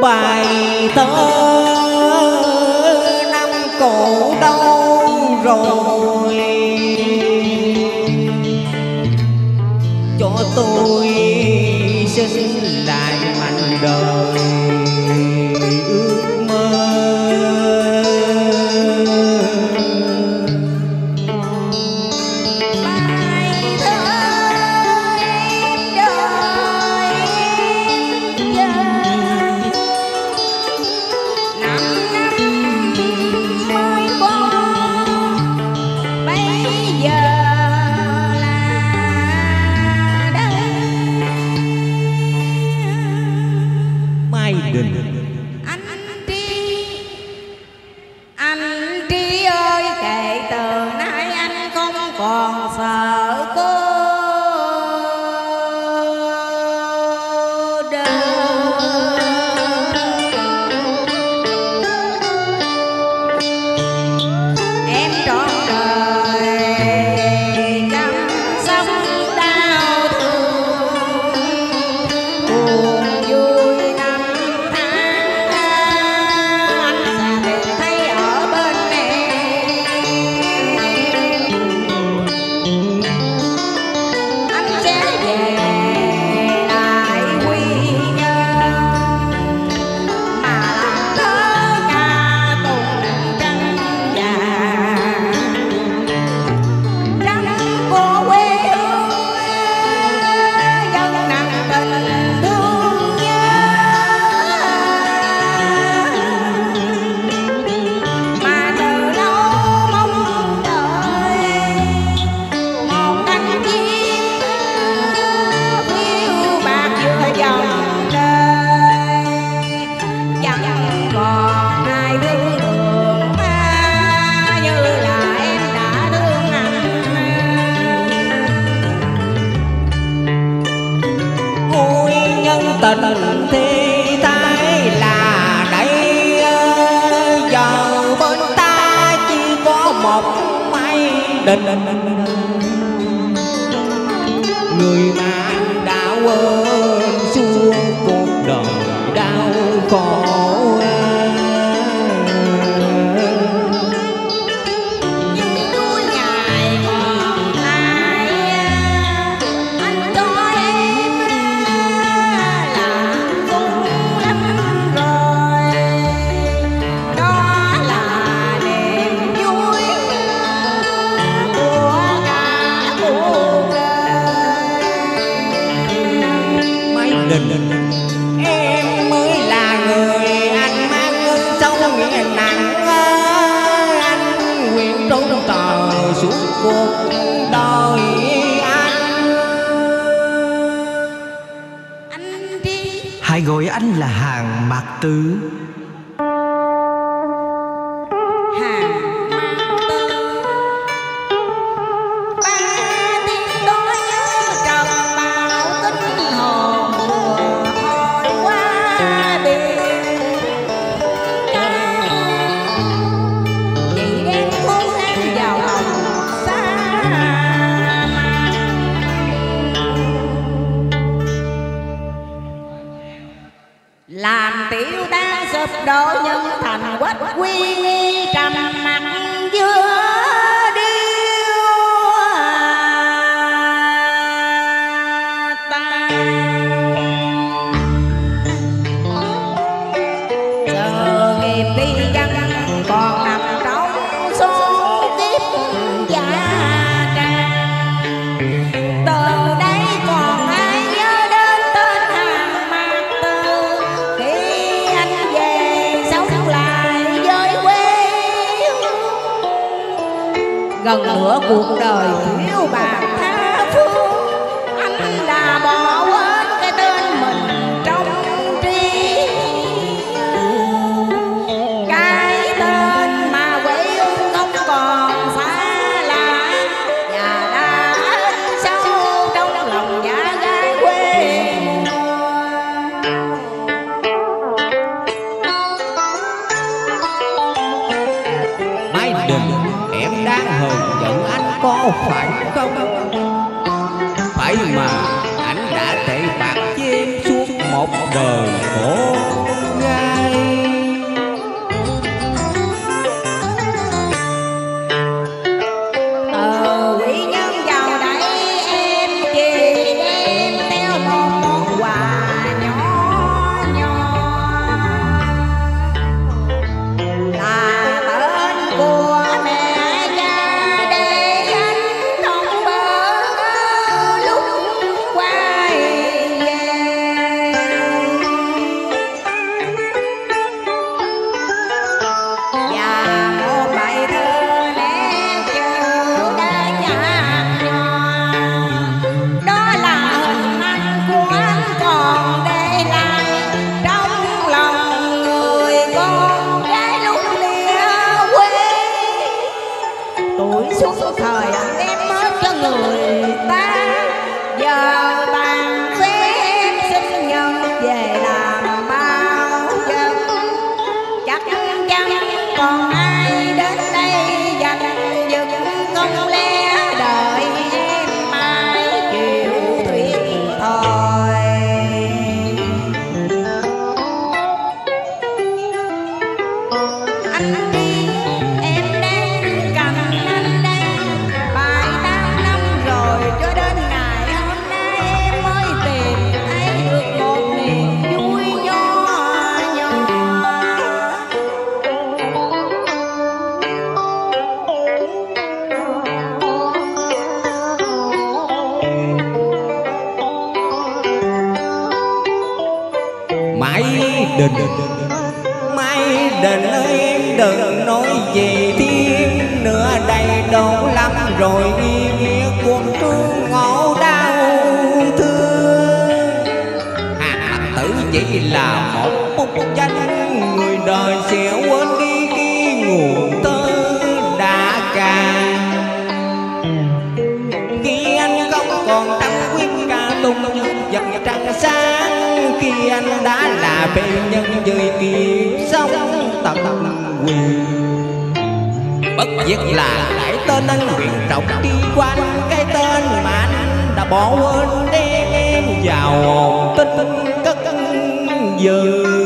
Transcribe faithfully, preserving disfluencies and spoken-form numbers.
bài thơ năm cổ đâu rồi, cho tôi xin lại mạnh đời ước mơ. Anh Tri, anh Tri ơi, kể từ nay anh không còn sợ cô đơn. Em trọn đời chăm sóc đau thương, buồn vui năm tháng anh sẽ tìm thấy ở bên em. Anh sẽ về lại quy nhơn mà làm thơ ca tụng trăng vàng, trăng của quê hương dân nặng tình thương nhớ. Mà từ lâu mong đợi một cánh chim phiêu bạc giữa dòng đời, chẳng còn ai thương đường ma như là em đã thương anh. Ôi nhân tình thi thái là đây, giờ bên ta chỉ có một mái đình, người mà anh đã quên suốt cuộc đời đau khổ. Nhưng đuôi ngày còn lại anh cho em là cũng lắm rồi, đó là niềm vui của cả cuộc đời. Mái đình em mới là người anh mang sâu nghĩa nặng, anh nguyện trốn tờ suốt cuộc đời anh. Anh đi Hãy gọi anh là Hàn Mạc Tử. Hàn Mạc Tử, ba tiếng đó nhớ trầm bao tinh hồn vừa thôi qua biển. Chị đem cuốn em vào lòng xa mạc, làm tiểu ta sụp đổ nhân thành quách quy nghi trầm mặc giữa điêu ta. Giờ nghiệp đi dân còn nằm trong số kiếp giả trang, từ đây còn ai nhớ đến tên Hàn Mạc Tử khi anh về sống lại với quê hương. Gần nửa cuộc đời thiếu bạc tha phương, anh đã bỏ quên cái tên mình trong trí, cái tên mà quê hương không còn xa lạ và đã in sâu trong lòng nhà gái quê mùa. Mái đình em đang hờn giận anh có phải không? Phải mà anh đã tệ bạc với em suốt một đời khổ gai. Đình. Mai Đình ơi em đừng nói gì thiên nữa, đây đủ lắm rồi ý nghĩa cuộc trương ngộ đau thương. Hạng Tử chỉ là một bút danh, người đời sẽ quên đi cái nguồn thơ đã cạn. Khi anh không còn tâm quyết ca tung vật trăng sáng, khi anh đã là phê nhân dưới kiếp sống tận quyền. Bất diệt là đại tên anh nguyện trọng đi quanh, cái tên mà anh đã bỏ quên đem em vào hồn tinh cất giữ.